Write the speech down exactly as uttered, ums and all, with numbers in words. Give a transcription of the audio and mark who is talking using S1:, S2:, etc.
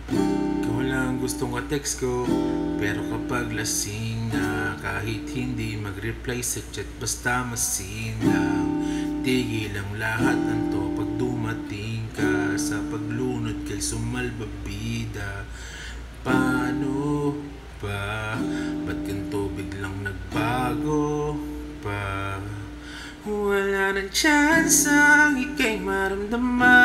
S1: Ikaw lang gustong ka-text ko, pero kapag lasing na, kahit hindi mag-reply sa chat, basta masin lang. Tigil ang lahat ng to pag dumating ka, sa paglunod kay sumalbabida. Paano ba? Ba't ganito biglang nagbago pa? Wala nang chance ang ika'y maramdaman.